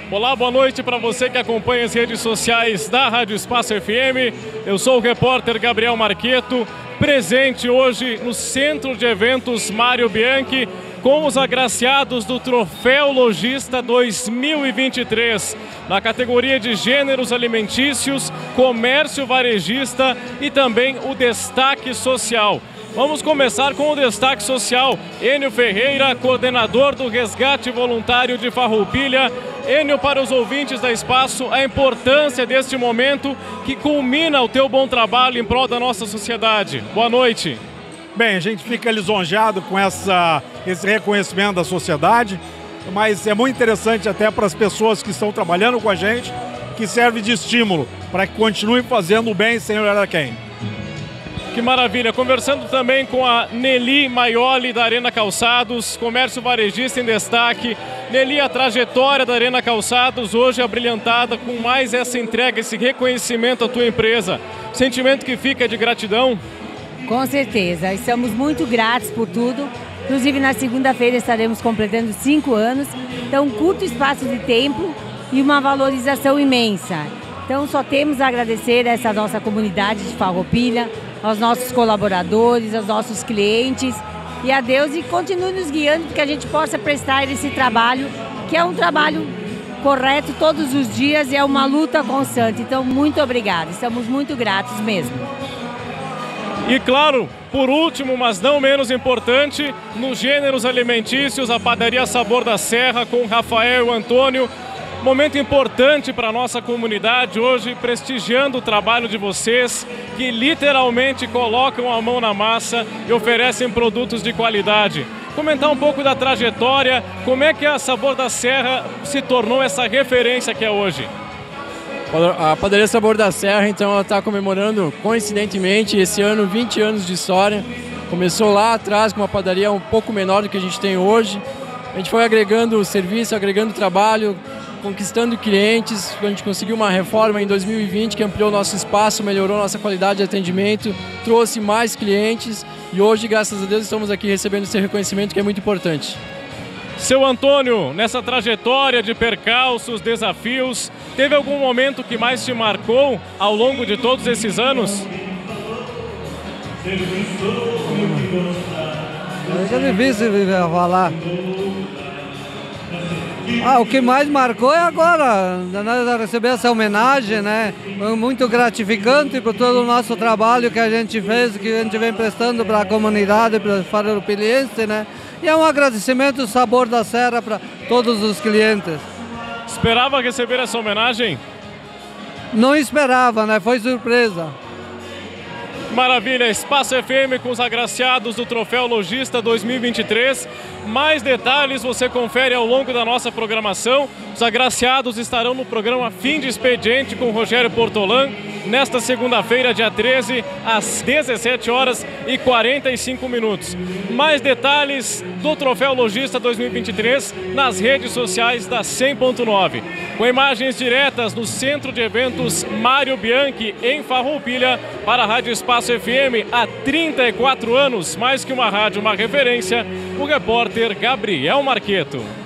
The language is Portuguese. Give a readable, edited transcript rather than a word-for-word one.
Olá, boa noite para você que acompanha as redes sociais da Rádio Espaço FM. Eu sou o repórter Gabriel Marqueto, presente hoje no Centro de Eventos Mário Bianchi com os agraciados do Troféu Lojista 2023, na categoria de gêneros alimentícios, comércio varejista e também o destaque social. Vamos começar com o destaque social. Enio Ferreira, coordenador do Resgate Voluntário de Farroupilha. Enio, para os ouvintes da Espaço, a importância deste momento que culmina o teu bom trabalho em prol da nossa sociedade. Boa noite. Bem, a gente fica lisonjeado com esse reconhecimento da sociedade, mas é muito interessante até para as pessoas que estão trabalhando com a gente, que serve de estímulo para que continuem fazendo o bem sem olhar a quem. Que maravilha! Conversando também com a Nelly Maioli da Arena Calçados, comércio varejista em destaque. Nelly, a trajetória da Arena Calçados hoje é brilhantada com mais essa entrega, esse reconhecimento à tua empresa. O sentimento que fica é de gratidão? Com certeza, estamos muito gratos por tudo. Inclusive na segunda-feira estaremos completando 5 anos, então um curto espaço de tempo e uma valorização imensa. Então só temos a agradecer a essa nossa comunidade de Farroupilha, aos nossos colaboradores, aos nossos clientes e a Deus, e continue nos guiando para que a gente possa prestar esse trabalho, que é um trabalho correto todos os dias e é uma luta constante. Então muito obrigada, estamos muito gratos mesmo. E claro, por último, mas não menos importante, nos gêneros alimentícios, a padaria Sabor da Serra com Rafael e Antônio. Momento importante para a nossa comunidade hoje, prestigiando o trabalho de vocês, que literalmente colocam a mão na massa e oferecem produtos de qualidade. Comentar um pouco da trajetória, como é que a Sabor da Serra se tornou essa referência que é hoje? A padaria Sabor da Serra, então, ela está comemorando, coincidentemente, esse ano 20 anos de história. Começou lá atrás com uma padaria um pouco menor do que a gente tem hoje. A gente foi agregando serviço, agregando trabalho, conquistando clientes. A gente conseguiu uma reforma em 2020 que ampliou nosso espaço, melhorou nossa qualidade de atendimento, trouxe mais clientes e hoje, graças a Deus, estamos aqui recebendo esse reconhecimento que é muito importante. Seu Antônio, nessa trajetória de percalços, desafios, teve algum momento que mais te marcou ao longo de todos esses anos? É difícil falar. O que mais marcou é agora, nós receber essa homenagem, né? Foi muito gratificante por todo o nosso trabalho que a gente fez, que a gente vem prestando para a comunidade, para o farroupilhense, né? E é um agradecimento Sabor da Serra para todos os clientes. Esperava receber essa homenagem? Não esperava, né? Foi surpresa. Maravilha, Espaço FM com os agraciados do Troféu Lojista 2023. Mais detalhes você confere ao longo da nossa programação. Os agraciados estarão no programa Fim de Expediente com Rogério Portolan, nesta segunda-feira, dia 13, às 17h45. Mais detalhes do Troféu Lojista 2023 nas redes sociais da 100.9. Com imagens diretas no Centro de Eventos Mário Bianchi, em Farroupilha, para a Rádio Espaço FM há 34 anos, mais que uma rádio, uma referência, o repórter Gabriel Marqueto.